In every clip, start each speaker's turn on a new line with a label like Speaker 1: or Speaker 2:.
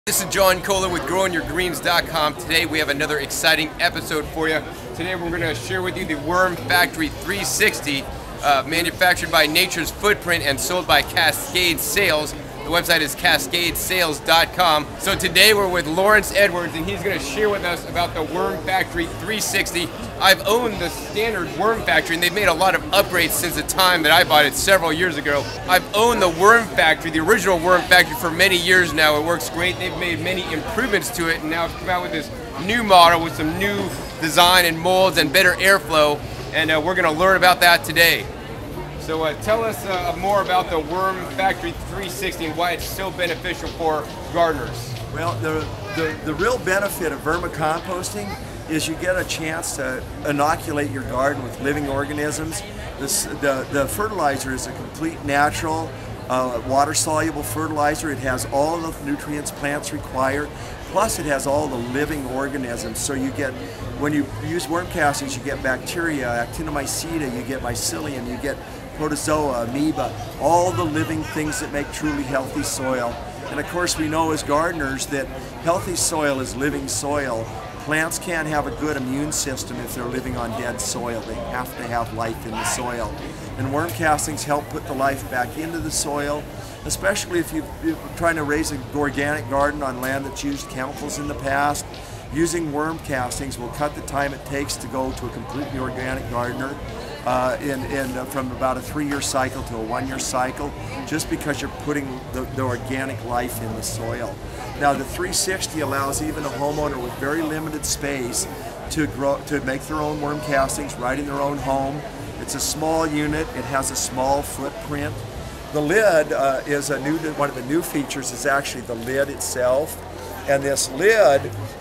Speaker 1: This is John Kohler with GrowingYourGreens.com. Today we have another exciting episode for you. Today we're going to share with you the Worm Factory 360, manufactured by Nature's Footprint and sold by Cascade Sales. The website is cascadesales.com. So today we're with Lawrence Edwards, and he's going to share with us about the Worm Factory 360. I've owned the standard Worm Factory, and they've made a lot of upgrades since the time that I bought it several years ago. I've owned the Worm Factory, the original Worm Factory, for many years now. It works great. They've made many improvements to it, and now it's come out with this new model with some new design and molds and better airflow, and we're going to learn about that today. So tell us more about the Worm Factory 360 and why it's so beneficial for gardeners.
Speaker 2: Well, the real benefit of vermicomposting is you get a chance to inoculate your garden with living organisms. The fertilizer is a complete natural, water-soluble fertilizer. It has all the nutrients plants require, plus it has all the living organisms. So you get, when you use worm castings, you get bacteria, actinomyceta, you get mycelium, you get protozoa, amoeba, all the living things that make truly healthy soil. And of course we know as gardeners that healthy soil is living soil. Plants can't have a good immune system if they're living on dead soil. They have to have life in the soil. And worm castings help put the life back into the soil, especially if you're trying to raise an organic garden on land that's used chemicals in the past. Using worm castings will cut the time it takes to go to a completely organic gardener. From about a 3-year cycle to a 1-year cycle, just because you're putting the organic life in the soil. Now the 360 allows even a homeowner with very limited space to make their own worm castings right in their own home. It's a small unit, it has a small footprint. The lid is one of the new features is actually the lid itself. And this lid,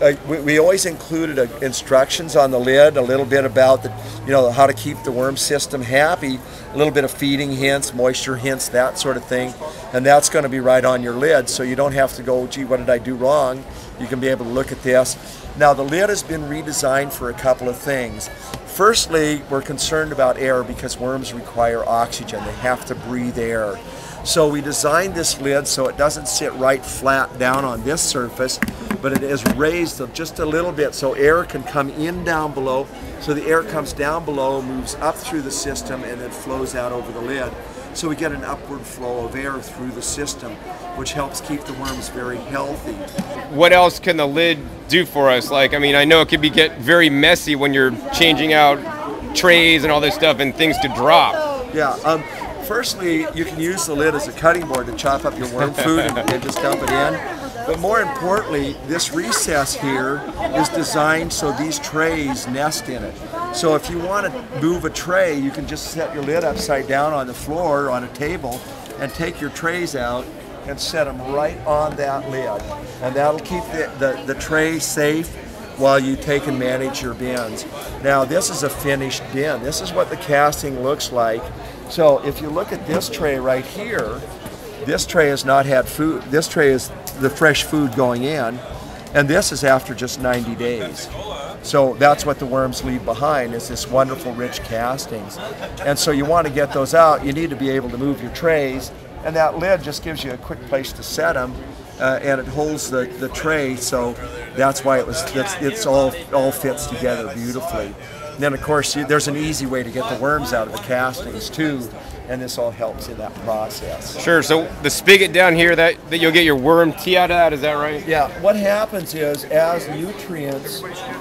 Speaker 2: we always included instructions on the lid, a little bit about how to keep the worm system happy, a little bit of feeding hints, moisture hints, that sort of thing. And that's going to be right on your lid, so you don't have to go, gee, what did I do wrong? You can be able to look at this. Now the lid has been redesigned for a couple of things. Firstly, we're concerned about air because worms require oxygen. They have to breathe air. So we designed this lid so it doesn't sit right flat down on this surface, but it is raised just a little bit so air can come in down below. So the air comes down below, moves up through the system, and then flows out over the lid. So we get an upward flow of air through the system, which helps keep the worms very healthy.
Speaker 1: What else can the lid do for us? Like, I mean, I know it could get very messy when you're changing out trays and all this stuff and things to drop.
Speaker 2: Yeah. Firstly, you can use the lid as a cutting board to chop up your worm food and just dump it in. But more importantly, this recess here is designed so these trays nest in it. So if you want to move a tray, you can just set your lid upside down on the floor or on a table and take your trays out and set them right on that lid. And that'll keep the tray safe while you take and manage your bins. Now this is a finished bin. This is what the casting looks like. So if you look at this tray right here, this tray has not had food. This tray is the fresh food going in, and this is after just 90 days. So that's what the worms leave behind, is this wonderful rich castings. And so you want to get those out, you need to be able to move your trays, and that lid just gives you a quick place to set them, and it holds the tray, so that's why it's all fits together beautifully. And then of course there's an easy way to get the worms out of the castings too, and this all helps in that process.
Speaker 1: Sure, so the spigot down here, that you'll get your worm tea out of that, is that right?
Speaker 2: Yeah, what happens is as nutrients,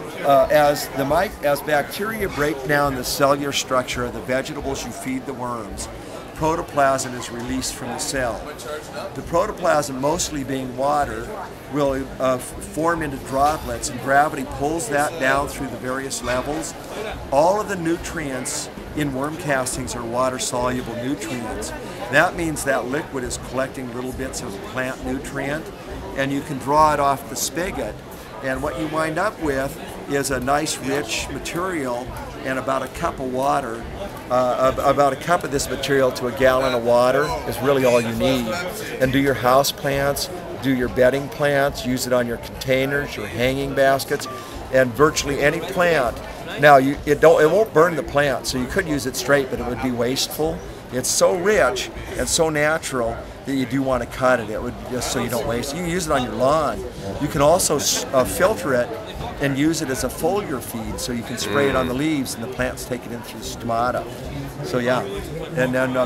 Speaker 2: as bacteria break down the cellular structure of the vegetables you feed the worms, protoplasm is released from the cell. The protoplasm, mostly being water, will form into droplets, and gravity pulls that down through the various levels. All of the nutrients in worm castings are water-soluble nutrients. That means that liquid is collecting little bits of plant nutrient, and you can draw it off the spigot, and what you wind up with is a nice rich material, and about a cup of water, about a cup of this material to a gallon of water is really all you need. And do your house plants, do your bedding plants, use it on your containers, your hanging baskets, and virtually any plant. Now it won't burn the plant, so you could use it straight, but it would be wasteful. It's so rich and so natural that you do want to cut it. It would just so you don't waste it. You can use it on your lawn. You can also filter it and use it as a foliar feed, so you can spray it on the leaves and the plants take it in through stomata. So yeah, and then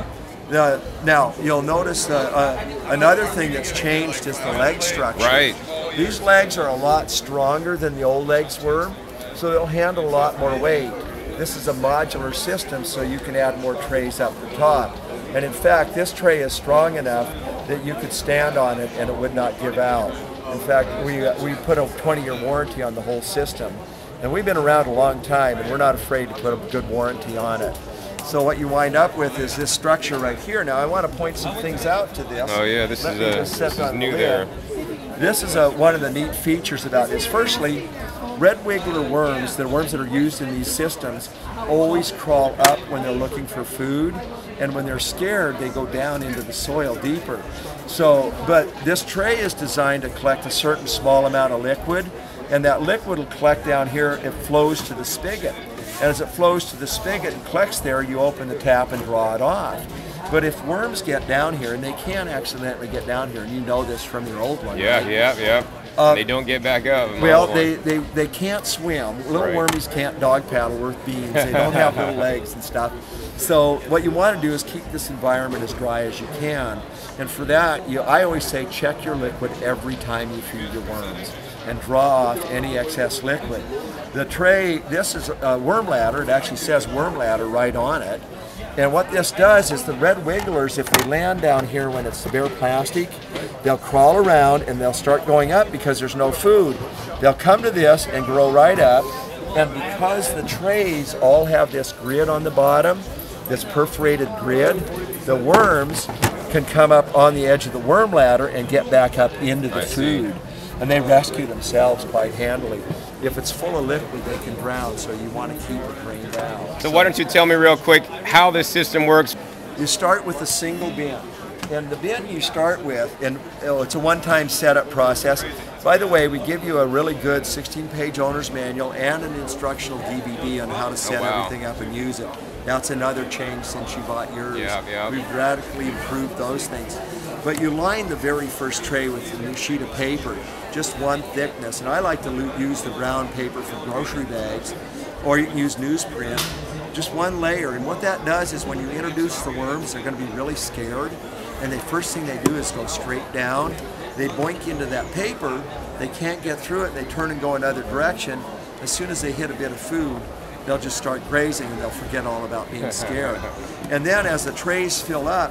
Speaker 2: now you'll notice another thing that's changed is the leg structure.
Speaker 1: Right.
Speaker 2: These legs are a lot stronger than the old legs were, so they'll handle a lot more weight. This is a modular system, so you can add more trays up the top. And in fact, this tray is strong enough that you could stand on it and it would not give out. In fact, we put a 20-year warranty on the whole system. And we've been around a long time, and we're not afraid to put a good warranty on it. So what you wind up with is this structure right here. Now I want to point some things out to this.
Speaker 1: Oh yeah, this is new there.
Speaker 2: This is one of the neat features about this. Firstly, red wiggler worms, the worms that are used in these systems, always crawl up when they're looking for food, and when they're scared, they go down into the soil deeper. So, but this tray is designed to collect a certain small amount of liquid, and that liquid will collect down here. It flows to the spigot. And as it flows to the spigot and collects there, you open the tap and draw it off. But if worms get down here, and they can accidentally get down here, and you know this from your old one.
Speaker 1: Yeah,
Speaker 2: right?
Speaker 1: yeah. They don't get back up.
Speaker 2: Well, they can't swim. Little wormies can't dog paddle worth beans. They don't have little legs and stuff. So what you want to do is keep this environment as dry as you can. And for that, I always say check your liquid every time you feed your worms and draw off any excess liquid. The tray, this is a worm ladder. It actually says worm ladder right on it. And what this does is the red wigglers, if they land down here when it's the bare plastic, they'll crawl around and they'll start going up because there's no food. They'll come to this and grow right up. And because the trays all have this grid on the bottom, this perforated grid, the worms can come up on the edge of the worm ladder and get back up into the food. And they rescue themselves quite handily. If it's full of liquid, they can drown, so you want to keep it drained out.
Speaker 1: So why don't you tell me real quick how this system works?
Speaker 2: You start with a single bin. And the bin you start with, and it's a one-time setup process. By the way, we give you a really good 16-page owner's manual and an instructional DVD on how to set everything up and use it. That's another change since you bought yours.
Speaker 1: Yeah.
Speaker 2: We've radically improved those things. But you line the very first tray with a new sheet of paper, just one thickness. And I like to use the brown paper for grocery bags, or you can use newsprint, just one layer. And what that does is when you introduce the worms, they're going to be really scared. And the first thing they do is go straight down. They boink into that paper, they can't get through it, they turn and go another direction. As soon as they hit a bit of food, they'll just start grazing and they'll forget all about being scared. And then as the trays fill up,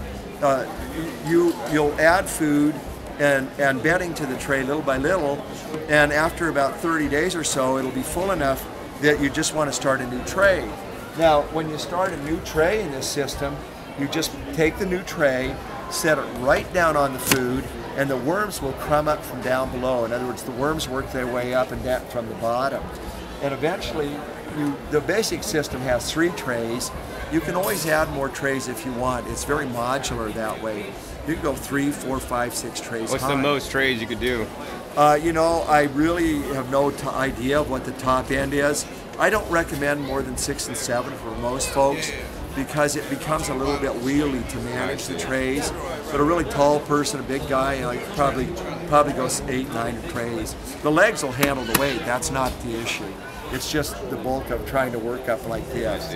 Speaker 2: you'll add food and bedding to the tray little by little, and after about 30 days or so, it'll be full enough that you just want to start a new tray. Now, when you start a new tray in this system, you just take the new tray, set it right down on the food, and the worms will crumb up from down below. In other words, the worms work their way up and down from the bottom. And eventually, the basic system has 3 trays. You can always add more trays if you want. It's very modular that way. You can go 3, 4, 5, 6 trays
Speaker 1: What's
Speaker 2: high.
Speaker 1: the most trays you could do?
Speaker 2: You know, I really have no idea of what the top end is. I don't recommend more than 6 and 7 for most folks, because it becomes a little bit wheelie to manage the trays. But a really tall person, a big guy, you know, you probably goes 8, 9 trays. The legs will handle the weight. That's not the issue. It's just the bulk of trying to work up like this.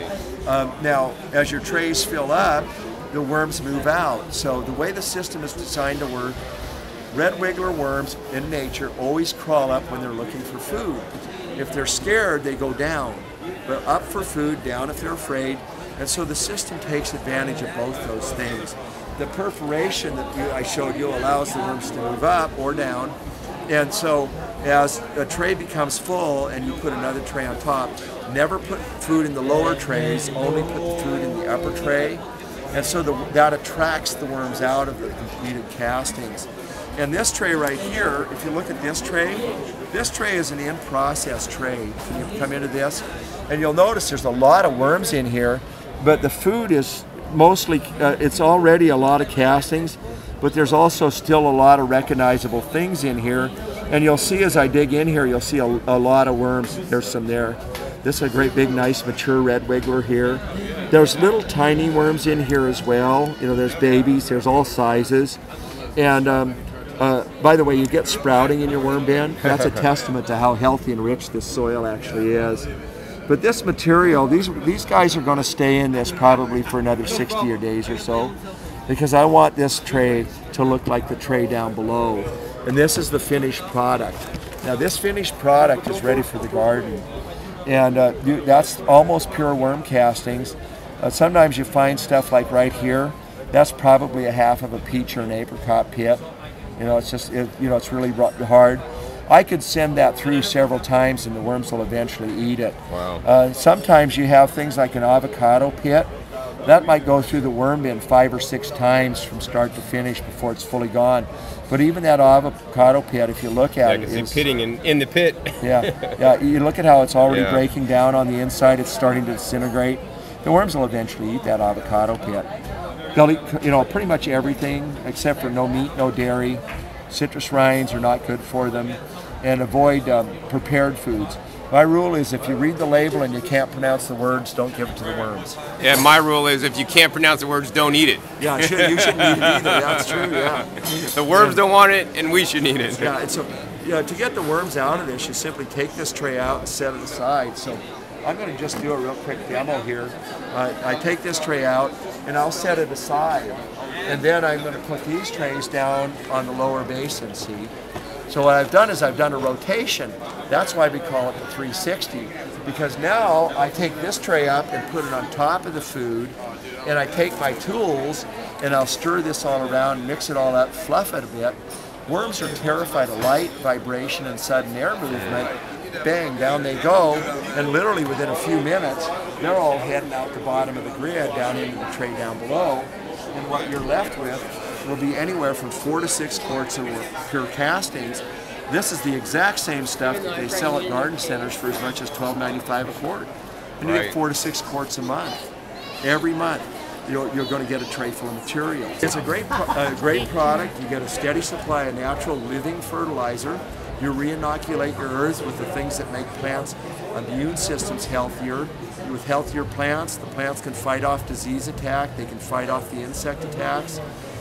Speaker 2: Now, as your trays fill up, the worms move out. So the way the system is designed to work, red wiggler worms in nature always crawl up when they're looking for food. If they're scared, they go down. But up for food, down if they're afraid. And so the system takes advantage of both those things. The perforation that I showed you allows the worms to move up or down. And so as a tray becomes full and you put another tray on top, never put food in the lower trays, only put the food in the upper tray. And so that attracts the worms out of the completed castings. And this tray right here, if you look at this tray is an in-process tray. You come into this, and you'll notice there's a lot of worms in here, but the food is mostly, it's already a lot of castings, but there's also still a lot of recognizable things in here. And you'll see as I dig in here, you'll see a lot of worms. There's some there. This is a great big nice mature red wiggler here. There's little tiny worms in here as well. You know, there's babies, there's all sizes. And by the way, you get sprouting in your worm bin. That's a testament to how healthy and rich this soil actually is. But this material, these guys are going to stay in this probably for another 60 days or so, because I want this tray to look like the tray down below. And this is the finished product. Now this finished product is ready for the garden. And that's almost pure worm castings. Sometimes you find stuff like right here. That's probably a half of a peach or an apricot pit. You know, it's just, it's really hard. I could send that through several times and the worms will eventually eat it.
Speaker 1: Wow.
Speaker 2: Sometimes you have things like an avocado pit. That might go through the worm bin 5 or 6 times from start to finish before it's fully gone. But even that avocado pit, if you look at it,
Speaker 1: it's pitting in the pit.
Speaker 2: yeah. You look at how it's already breaking down on the inside. It's starting to disintegrate. The worms will eventually eat that avocado pit. They'll eat, pretty much everything except for no meat, no dairy. Citrus rinds are not good for them, and avoid prepared foods. My rule is if you read the label and you can't pronounce the words, don't give it to the worms.
Speaker 1: Yeah, my rule is if you can't pronounce the words, don't eat it.
Speaker 2: Yeah, you shouldn't eat it either. That's true, yeah.
Speaker 1: The worms don't want it, and we shouldn't eat it.
Speaker 2: Yeah, and so to get the worms out of this, you simply take this tray out and set it aside. So I'm going to just do a real quick demo here. I take this tray out, and I'll set it aside. And then I'm going to put these trays down on the lower basin, see? So what I've done is I've done a rotation. That's why we call it the 360. Because now I take this tray up and put it on top of the food, and I take my tools and I'll stir this all around, mix it all up, fluff it a bit. Worms are terrified of light, vibration, and sudden air movement. Bang, down they go, and literally within a few minutes, they're all heading out the bottom of the grid down into the tray down below. And what you're left with will be anywhere from 4 to 6 quarts of pure castings. This is the exact same stuff that they sell at garden centers for as much as $12.95 a quart. And you get 4 to 6 quarts a month. Every month, you're going to get a tray full of material. It's a great product. You get a steady supply of natural living fertilizer. You re-inoculate your earth with the things that make plants' immune systems healthier. With healthier plants, the plants can fight off disease attack. They can fight off the insect attacks.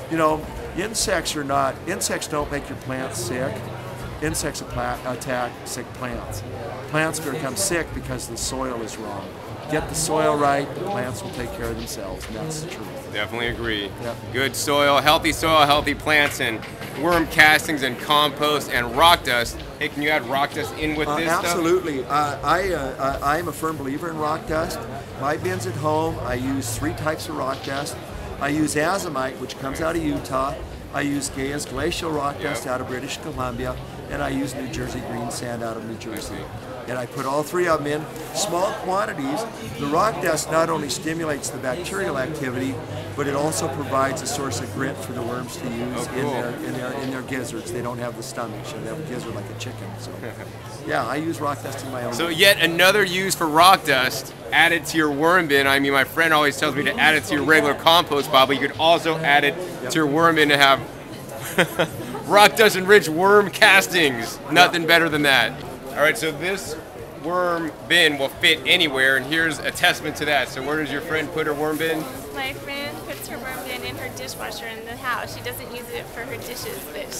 Speaker 2: Insects don't make your plants sick. Insects attack sick plants. Plants become sick because the soil is wrong. Get the soil right, the plants will take care of themselves, and that's the truth.
Speaker 1: Definitely agree.
Speaker 2: Yep.
Speaker 1: Good soil, healthy plants, and worm castings and compost and rock dust. Hey, can you add rock dust in with this
Speaker 2: absolutely.
Speaker 1: stuff?
Speaker 2: I'm a firm believer in rock dust. My bins at home, I use 3 types of rock dust. I use azomite, which comes out of Utah. I use Gaia's glacial rock dust out of British Columbia, and I use New Jersey green sand out of New Jersey. And I put all 3 of them in small quantities. The rock dust not only stimulates the bacterial activity, but it also provides a source of grit for the worms to use in their gizzards. They don't have the stomach, so they have a gizzard like a chicken. So, yeah, I use rock dust in my own.
Speaker 1: So yet another use for rock dust added to your worm bin. I mean, my friend always tells me to add it to your regular compost pile, but you could also add it to your worm bin to have rock dust enriched worm castings. Nothing better than that. All right, so this worm bin will fit anywhere, and here's a testament to that. So where does your friend put her worm bin?
Speaker 3: My friend puts her worm bin in her dishwasher in the house. She doesn't use it for her dishes, but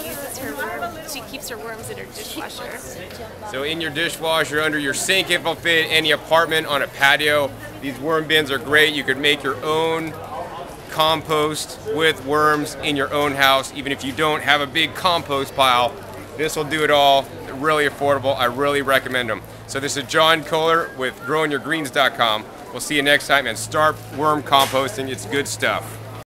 Speaker 3: she keeps her worms in her dishwasher.
Speaker 1: So in your dishwasher, under your sink, if it'll fit, any apartment, on a patio. These worm bins are great. You could make your own compost with worms in your own house, even if you don't have a big compost pile. This will do it all. Really affordable. I really recommend them. So this is John Kohler with growingyourgreens.com. We'll see you next time, and start worm composting. It's good stuff.